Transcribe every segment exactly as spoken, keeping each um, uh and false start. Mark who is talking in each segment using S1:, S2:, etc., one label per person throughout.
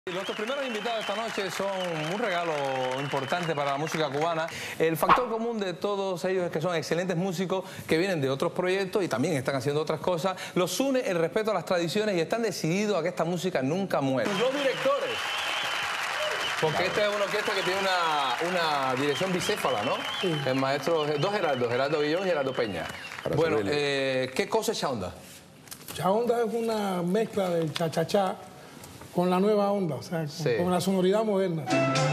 S1: Nuestros primeros invitados esta noche son un regalo importante para la música cubana. El factor común de todos ellos es que son excelentes músicos que vienen de otros proyectos y también están haciendo otras cosas. Los une el respeto a las tradiciones y están decididos a que esta música nunca muera. Los directores. Porque esta es una orquesta que tiene una, una dirección bicéfala, ¿no? Sí. El maestro, dos Gerardo, Gerardo Guillón y Gerardo Peña. Para bueno, eh, ¿qué cosa es Chaonda?
S2: Chaonda es una mezcla del cha-cha-cha con la nueva onda, o sea, con, sí. con la sonoridad moderna.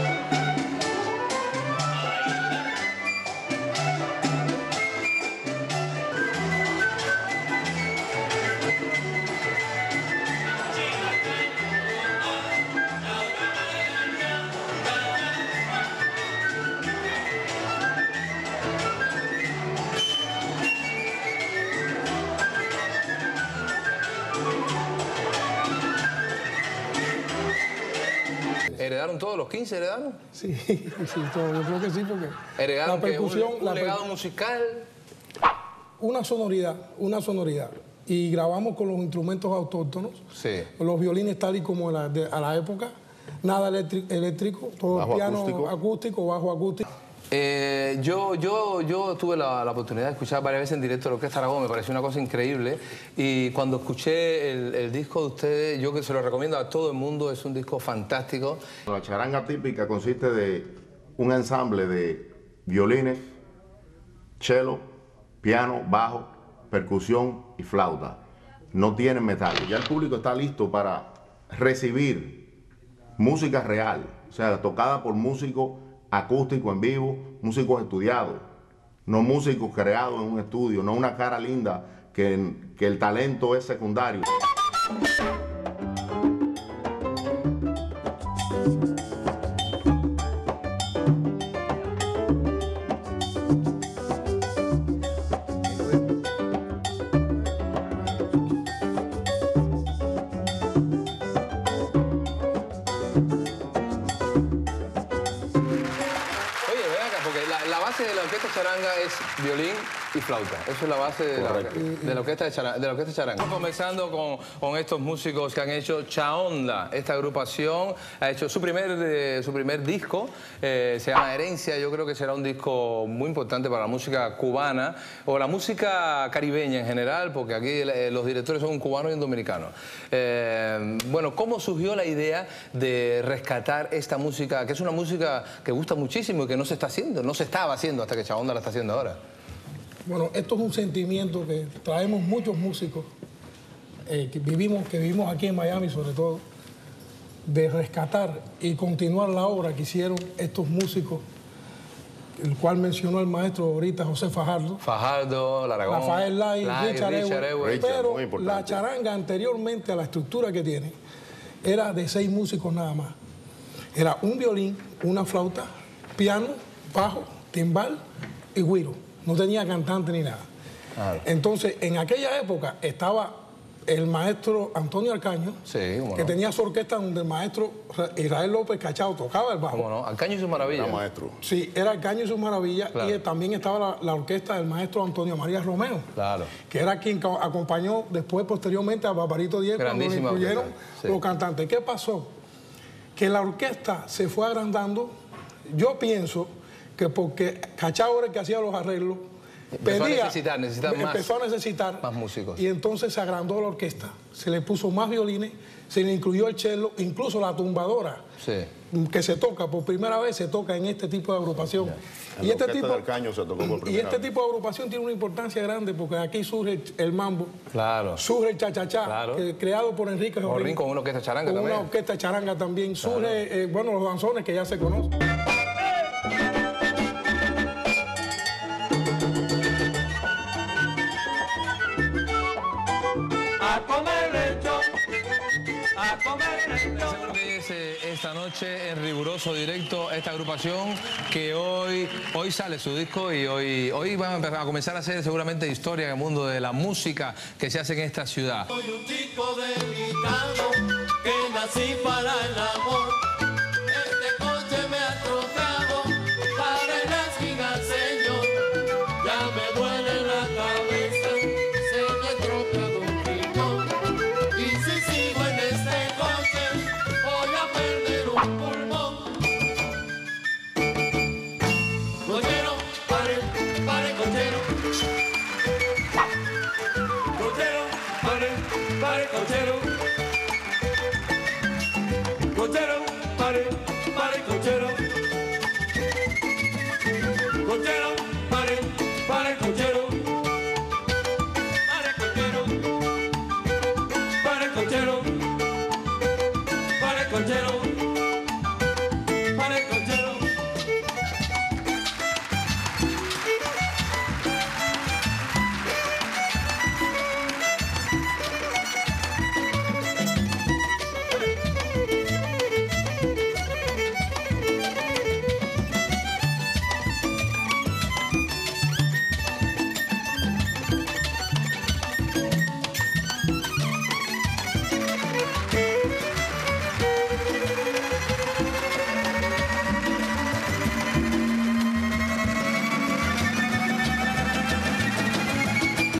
S1: ¿Heredaron todos los quince? ¿Heredaron?
S2: Sí, sí, todo, yo creo que sí, porque
S1: ¿Heredaron
S2: la percusión,
S1: un, un
S2: la
S1: legado
S2: per...
S1: musical?
S2: Una sonoridad, una sonoridad. Y grabamos con los instrumentos autóctonos,
S1: sí.
S2: los violines tal y como la, de, a la época, nada eléctrico, todo bajo piano acústico. acústico, bajo acústico.
S1: Eh, yo, yo, yo tuve la, la oportunidad de escuchar varias veces en directo la Orquesta Aragón, me pareció una cosa increíble, y cuando escuché el, el disco de ustedes, yo que se lo recomiendo a todo el mundo, es un disco fantástico.
S3: La charanga típica consiste de un ensamble de violines, cello, piano, bajo, percusión y flauta. No tienen metal. Ya el público está listo para recibir música real, o sea, tocada por músicos acústico en vivo, músicos estudiados, no músicos creados en un estudio, no una cara linda que, que el talento es secundario.
S1: De la orquesta charanga es violín y flauta. Eso es la base de la, de la orquesta de charanga. De la orquesta charanga. Estamos comenzando con, con estos músicos que han hecho Chaonda. Esta agrupación ha hecho su primer, eh, su primer disco, eh, se llama Herencia. Yo creo que será un disco muy importante para la música cubana o la música caribeña en general, porque aquí eh, los directores son un cubano y un dominicano. Eh, bueno, ¿cómo surgió la idea de rescatar esta música, que es una música que gusta muchísimo y que no se está haciendo, no se estaba haciendo hasta que Chaonda la está haciendo ahora?
S2: Bueno, esto es un sentimiento que traemos muchos músicos eh, que, vivimos, que vivimos aquí en Miami, sobre todo, de rescatar y continuar la obra que hicieron estos músicos, el cual mencionó el maestro ahorita, José Fajardo.
S1: Fajardo, Laragón,
S2: Rafael Lai,
S1: Lai
S2: Richard,
S1: Richard
S2: Ewe, pero la charanga anteriormente a la estructura que tiene era de seis músicos nada más. Era un violín, una flauta, piano, bajo, timbal y güiro. No tenía cantante ni nada. Claro. Entonces, en aquella época estaba el maestro Antonio Alcaño,
S1: sí,
S2: que no. tenía su orquesta donde el maestro Israel López Cachao tocaba el bajo.
S1: ¿Cómo no? Alcaño y sus maravillas.
S3: Era maestro.
S2: Sí, era Alcaño y sus maravillas. Claro. Y también estaba la, la orquesta del maestro Antonio María Romeo,
S1: claro.
S2: que era quien acompañó después, posteriormente, a Barbarito Díez cuando le incluyeron sí. los cantantes. ¿Qué pasó? Que la orquesta se fue agrandando. Yo pienso que porque Cachao era el que hacía los arreglos,
S1: empezó
S2: pedía,
S1: a necesitar, necesitar más,
S2: empezó a necesitar
S1: más músicos.
S2: Y entonces se agrandó la orquesta, se le puso más violines, se le incluyó el cello, incluso la tumbadora,
S1: sí.
S2: que se toca por primera vez, se toca en este tipo de agrupación.
S3: En
S2: y, este tipo,
S3: del Caño se tocó por
S2: y este vez. tipo de agrupación tiene una importancia grande porque aquí surge el, el mambo,
S1: claro.
S2: surge el cha-cha-cha,
S1: claro.
S2: creado por Enrique Jorrín,
S1: con una orquesta charanga
S2: con
S1: también.
S2: una orquesta charanga también,
S1: claro.
S2: surge, eh, bueno, los danzones que ya se conocen.
S1: Seguro que es eh, esta noche en riguroso directo esta agrupación que hoy, hoy sale su disco y hoy, hoy van a, empezar a comenzar a hacer seguramente historia en el mundo de la música que se hace en esta ciudad.
S4: Soy un chico delicado que nací para el amor. Este coche me ha trocado para el esquiga, señor. Ya me duele la cabeza, se me ha trocado un riñón. Y si sigo en este coche, voy a cochero, para el cochero.